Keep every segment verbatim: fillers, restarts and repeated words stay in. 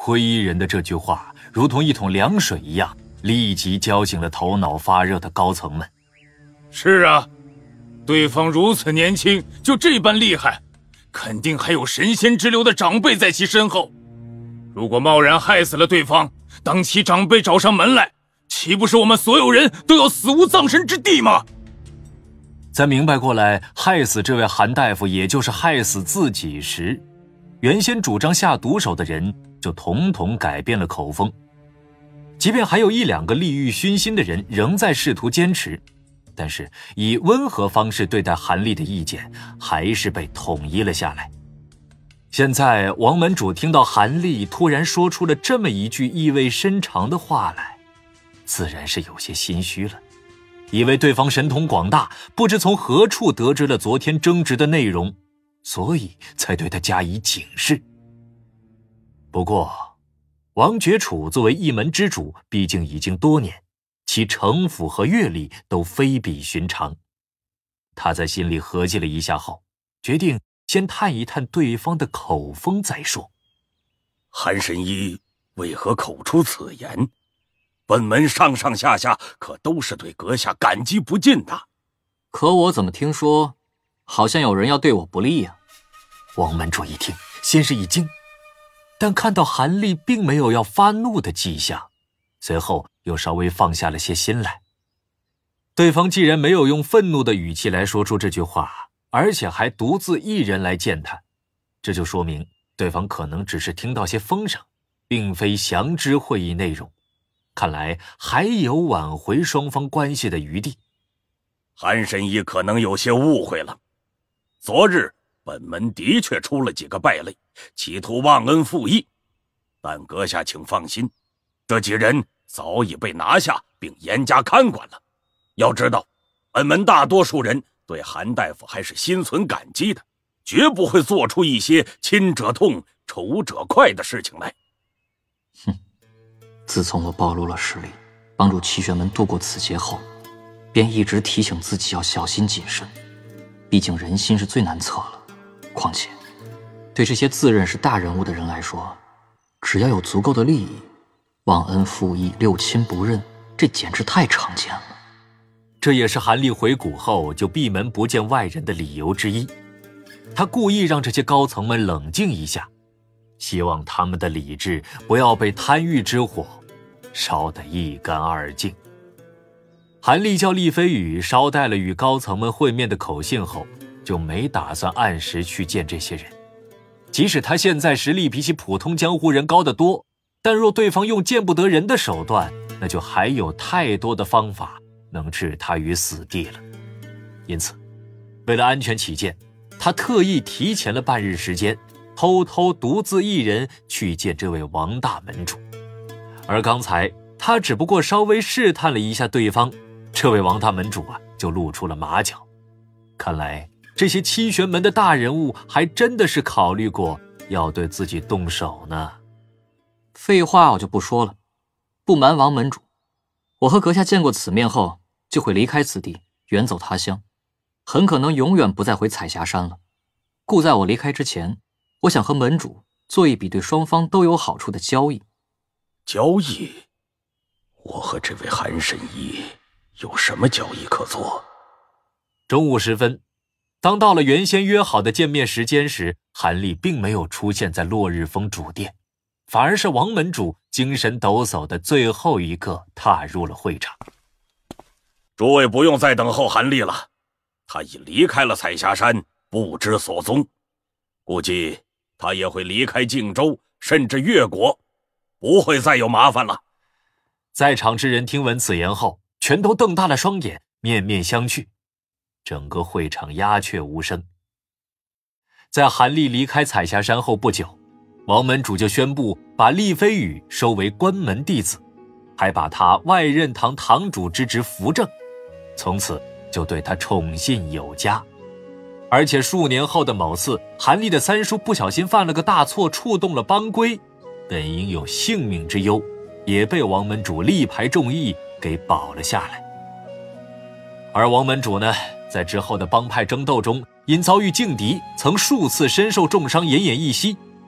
灰衣人的这句话如同一桶凉水一样，立即浇醒了头脑发热的高层们。 是啊，对方如此年轻就这般厉害，肯定还有神仙之流的长辈在其身后。如果贸然害死了对方，当其长辈找上门来，岂不是我们所有人都要死无葬身之地吗？ 在明白过来害死这位韩大夫也就是害死自己时，原先主张下毒手的人就统统改变了口风。即便还有一两个利欲熏心的人仍在试图坚持，但是以温和方式对待韩立的意见还是被统一了下来。现在王门主听到韩立突然说出了这么一句意味深长的话来，自然是有些心虚了，以为对方神通广大，不知从何处得知了昨天争执的内容，所以才对他加以警示。不过王觉楚作为一门之主，毕竟已经多年，其城府和阅历都非比寻常。他在心里合计了一下后，决定先探一探对方的口风再说。 韩神医为何口出此言？本门上上下下可都是对阁下感激不尽的。 可我怎么听说好像有人要对我不利啊？ 王门主一听，先是一惊，但看到韩立并没有要发怒的迹象，随后又稍微放下了些心来。对方既然没有用愤怒的语气来说出这句话，而且还独自一人来见他，这就说明对方可能只是听到些风声，并非详知会议内容，看来还有挽回双方关系的余地。 韩神医可能有些误会了，昨日本门的确出了几个败类，企图忘恩负义，但阁下请放心，这几人早已被拿下并严加看管了。要知道，本门大多数人对韩大夫还是心存感激的，绝不会做出一些亲者痛仇者快的事情来。 哼，自从我暴露了实力，帮助齐玄门度过此劫后，便一直提醒自己要小心谨慎，毕竟人心是最难测了。况且对这些自认是大人物的人来说，只要有足够的利益，忘恩负义、六亲不认，这简直太常见了。 这也是韩立回谷后就闭门不见外人的理由之一。他故意让这些高层们冷静一下，希望他们的理智不要被贪欲之火烧得一干二净。韩立叫厉飞宇捎带了与高层们会面的口信后，就没打算按时去见这些人。即使他现在实力比起普通江湖人高得多，但若对方用见不得人的手段，那就还有太多的方法能置他于死地了。因此为了安全起见，他特意提前了半日时间，偷偷独自一人去见这位王大门主。而刚才他只不过稍微试探了一下对方，这位王大门主啊就露出了马脚。看来这些七玄门的大人物还真的是考虑过要对自己动手呢。 废话我就不说了，不瞒王门主，我和阁下见过此面后就会离开此地，远走他乡，很可能永远不再回彩霞山了。故在我离开之前，我想和门主做一笔对双方都有好处的交易。 交易？我和这位韩神医有什么交易可做？ 中午时分，当到了原先约好的见面时间时，韩立并没有出现在落日峰主殿，反而是王门主精神抖擞的最后一个踏入了会场。 诸位不用再等候韩立了，他已离开了彩霞山，不知所踪，估计他也会离开靖州，甚至越国，不会再有麻烦了。 在场之人听闻此言后，全都瞪大了双眼，面面相觑，整个会场鸦雀无声。在韩立离开彩霞山后不久，王门主就宣布把厉飞宇收为关门弟子，还把他外任堂堂主之职扶正，从此就对他宠信有加。而且数年后的某次，韩立的三叔不小心犯了个大错，触动了帮规，本应有性命之忧，也被王门主力排众议给保了下来。而王门主呢，在之后的帮派争斗中因遭遇劲敌，曾数次身受重伤奄奄一息。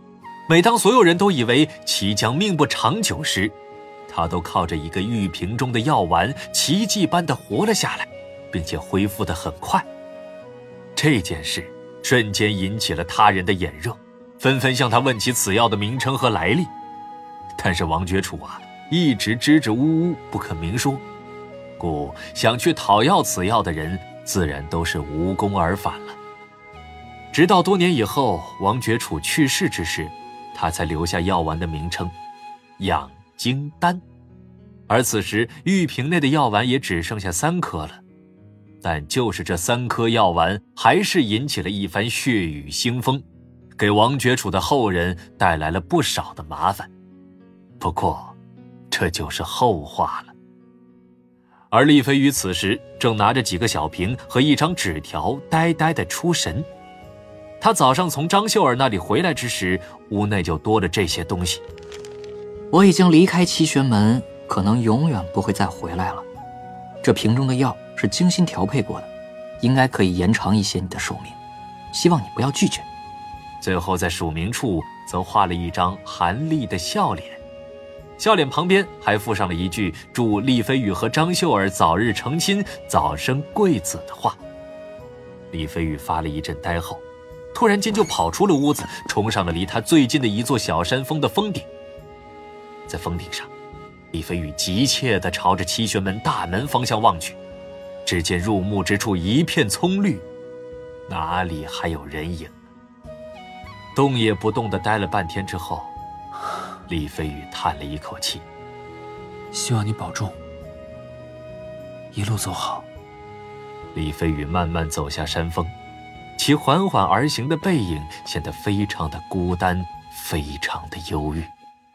每当所有人都以为其将命不长久时，他都靠着一个玉瓶中的药丸奇迹般地活了下来，并且恢复得很快。这件事瞬间引起了他人的眼热，纷纷向他问起此药的名称和来历。但是王觉楚啊，一直支支吾吾不肯明说，故想去讨要此药的人自然都是无功而返了。直到多年以后，王觉楚去世之时，他才留下药丸的名称养精丹。而此时玉瓶内的药丸也只剩下三颗了，但就是这三颗药丸还是引起了一番血雨腥风，给王觉楚的后人带来了不少的麻烦。不过这就是后话了。而厉飞宇此时正拿着几个小瓶和一张纸条呆呆地出神。他早上从张秀儿那里回来之时，屋内就多了这些东西。 我已经离开七玄门，可能永远不会再回来了。这瓶中的药是精心调配过的，应该可以延长一些你的寿命，希望你不要拒绝。 最后在署名处则画了一张韩立的笑脸，笑脸旁边还附上了一句祝厉飞宇和张秀儿早日成亲，早生贵子的话。厉飞宇发了一阵呆后，突然间就跑出了屋子，冲上了离他最近的一座小山峰的峰顶。在峰顶上，厉飞宇急切地朝着七玄门大门方向望去，只见入目之处一片葱绿，哪里还有人影？动也不动地待了半天之后，厉飞宇叹了一口气：“ 希望你保重，一路走好。” 厉飞宇慢慢走下山峰，其缓缓而行的背影显得非常的孤单，非常的忧郁。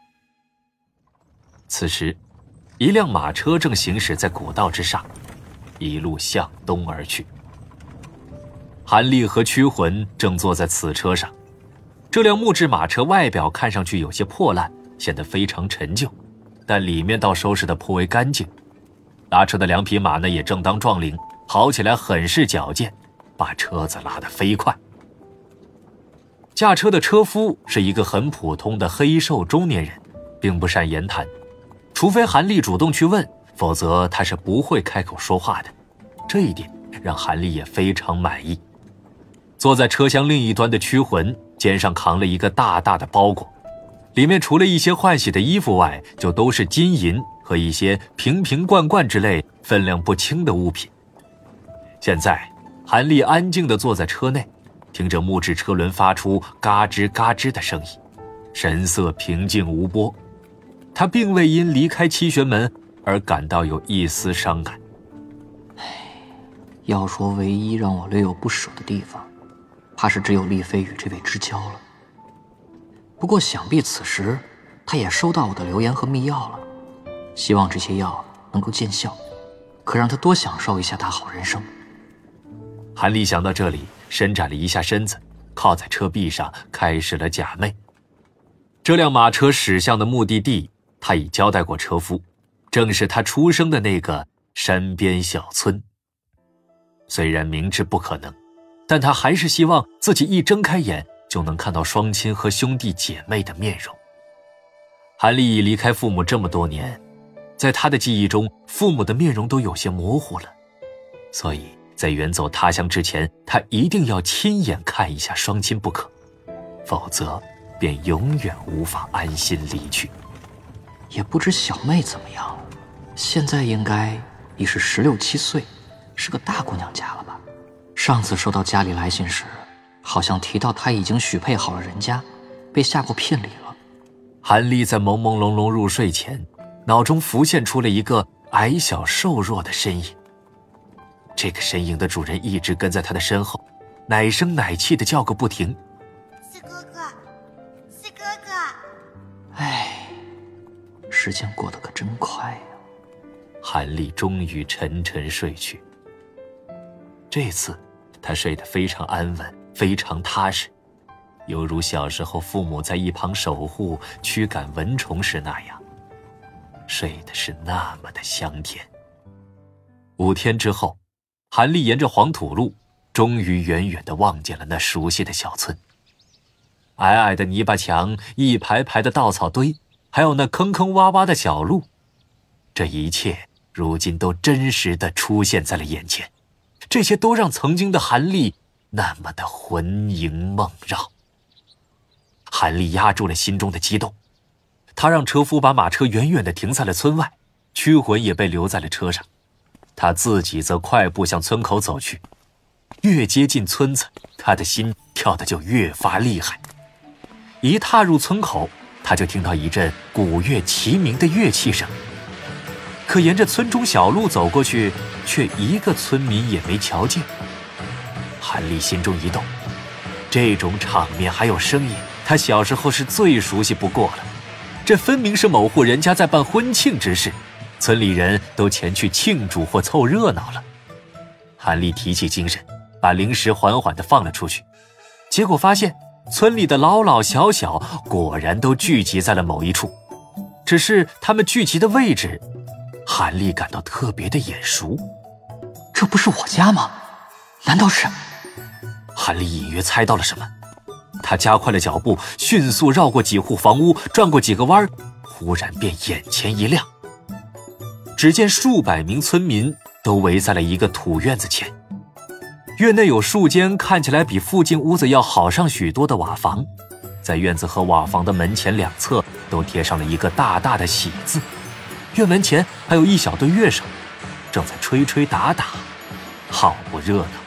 此时，一辆马车正行驶在古道之上，一路向东而去。韩立和驱魂正坐在此车上。这辆木质马车外表看上去有些破烂，显得非常陈旧，但里面倒收拾得颇为干净。拉车的两匹马呢也正当壮龄，跑起来很是矫健，把车子拉得飞快。驾车的车夫是一个很普通的黑瘦中年人，并不善言谈，除非韩立主动去问，否则他是不会开口说话的。这一点让韩立也非常满意。坐在车厢另一端的驱魂肩上扛了一个大大的包裹，里面除了一些换洗的衣服外，就都是金银和一些瓶瓶罐罐之类分量不轻的物品。现在韩立安静地坐在车内，听着木质车轮发出嘎吱嘎吱的声音，神色平静无波。他并未因离开七玄门而感到有一丝伤感。 要说唯一让我略有不舍的地方，怕是只有厉飞宇这位知交了。不过想必此时他也收到我的留言和密钥了，希望这些药能够见效，可让他多享受一下大好人生。 韩立想到这里，伸展了一下身子，靠在车壁上开始了假寐。这辆马车驶向的目的地他已交代过车夫，正是他出生的那个山边小村。虽然明知不可能，但他还是希望自己一睁开眼就能看到双亲和兄弟姐妹的面容。韩立已离开父母这么多年，在他的记忆中，父母的面容都有些模糊了，所以在远走他乡之前，他一定要亲眼看一下双亲不可，否则便永远无法安心离去。 也不知小妹怎么样，现在应该已是十六七岁，是个大姑娘家了吧？上次收到家里来信时，好像提到她已经许配好了人家，被下过聘礼了。 韩立在朦朦胧胧入睡前，脑中浮现出了一个矮小瘦弱的身影。这个身影的主人一直跟在他的身后，奶声奶气地叫个不停。 四哥哥，四哥哥。 唉，时间过得可真快呀。 韩立终于沉沉睡去。这次他睡得非常安稳，非常踏实，犹如小时候父母在一旁守护驱赶蚊虫时那样，睡的是那么的香甜。五天之后，韩立沿着黄土路，终于远远地望见了那熟悉的小村。 矮矮的泥巴墙，一排排的稻草堆，还有那坑坑洼洼的小路，这一切如今都真实的出现在了眼前。这些都让曾经的韩立那么的魂萦梦绕。韩立压住了心中的激动，他让车夫把马车远远地停在了村外，驱魂也被留在了车上。他自己则快步向村口走去。越接近村子，他的心跳得就越发厉害。一踏入村口，他就听到一阵鼓乐齐鸣的乐器声。可沿着村中小路走过去，却一个村民也没瞧见。韩立心中一动，这种场面还有声音，他小时候是最熟悉不过了。这分明是某户人家在办婚庆之事，村里人都前去庆祝或凑热闹了。韩立提起精神，把零食缓缓地放了出去，结果发现村里的老老小小果然都聚集在了某一处，只是他们聚集的位置，韩立感到特别的眼熟。 这不是我家吗？难道是…… 韩立隐约猜到了什么，他加快了脚步，迅速绕过几户房屋，转过几个弯，忽然便眼前一亮。只见数百名村民都围在了一个土院子前，院内有数间看起来比附近屋子要好上许多的瓦房，在院子和瓦房的门前两侧都贴上了一个大大的喜字。院门前还有一小队乐手，正在吹吹打打，好不热闹。